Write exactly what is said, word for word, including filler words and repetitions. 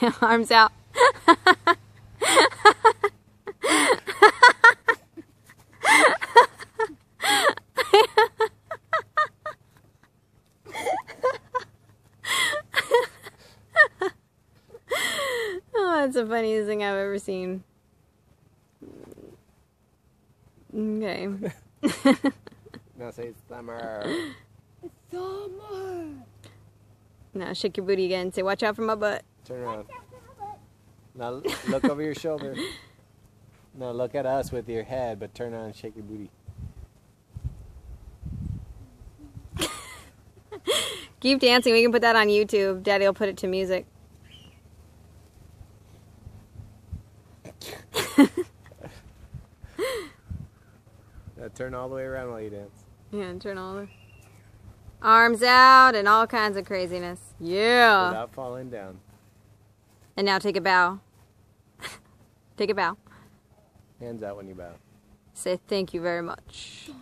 Arms out. Oh, that's the funniest thing I've ever seen. Okay. Now say summer. It's summer. Now shake your booty again. Say, watch out for my butt. Turn around. Now look over your shoulder. Now look at us with your head, but turn around and shake your booty. Keep dancing. We can put that on YouTube. Daddy will put it to music. Now turn all the way around while you dance. Yeah, turn all the arms out and all kinds of craziness. Yeah. Without falling down. And now take a bow. Take a bow. Hands out when you bow. Say thank you very much.